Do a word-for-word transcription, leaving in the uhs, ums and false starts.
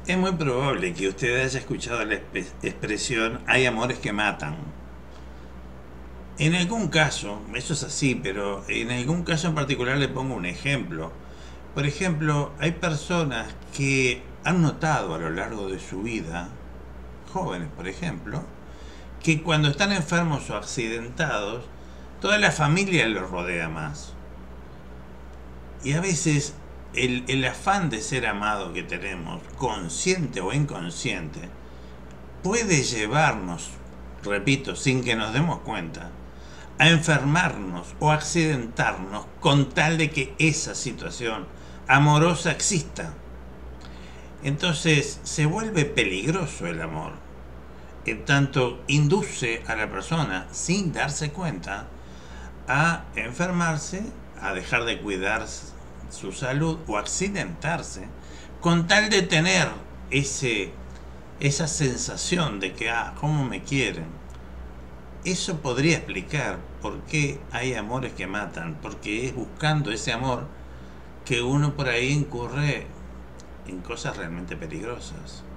Es muy probable que usted haya escuchado la espe- expresión hay amores que matan. En algún caso, eso es así, pero en algún caso en particular le pongo un ejemplo. Por ejemplo, hay personas que han notado a lo largo de su vida, jóvenes por ejemplo, que cuando están enfermos o accidentados, toda la familia los rodea más. Y a veces el, el afán de ser amado que tenemos, consciente o inconsciente, puede llevarnos, repito, sin que nos demos cuenta, a enfermarnos o accidentarnos con tal de que esa situación amorosa exista. Entonces se vuelve peligroso el amor, en tanto induce a la persona, sin darse cuenta, a enfermarse, a dejar de cuidar su salud o accidentarse, con tal de tener ese, esa sensación de que, ah, ¿cómo me quieren? Eso podría explicar por qué hay amores que matan, porque es buscando ese amor que uno por ahí incurre en cosas realmente peligrosas.